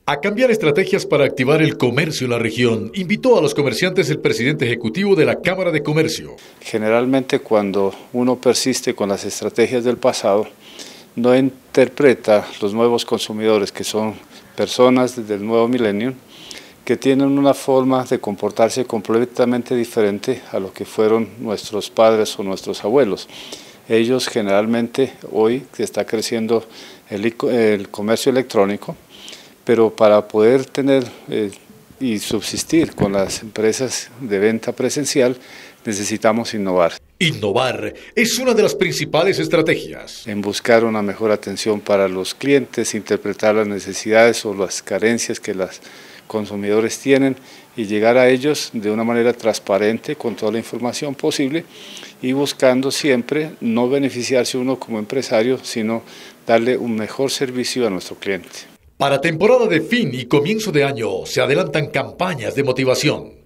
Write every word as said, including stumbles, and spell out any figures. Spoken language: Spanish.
A cambiar estrategias para activar el comercio en la región, invitó a los comerciantes el presidente ejecutivo de la Cámara de Comercio. Generalmente cuando uno persiste con las estrategias del pasado, no interpreta los nuevos consumidores, que son personas del nuevo milenio, que tienen una forma de comportarse completamente diferente a lo que fueron nuestros padres o nuestros abuelos. Ellos generalmente, hoy que está creciendo el, el comercio electrónico, pero para poder tener eh, y subsistir con las empresas de venta presencial, necesitamos innovar. Innovar es una de las principales estrategias. En buscar una mejor atención para los clientes, interpretar las necesidades o las carencias que los consumidores tienen y llegar a ellos de una manera transparente con toda la información posible y buscando siempre no beneficiarse uno como empresario, sino darle un mejor servicio a nuestro cliente. Para temporada de fin y comienzo de año se adelantan campañas de motivación.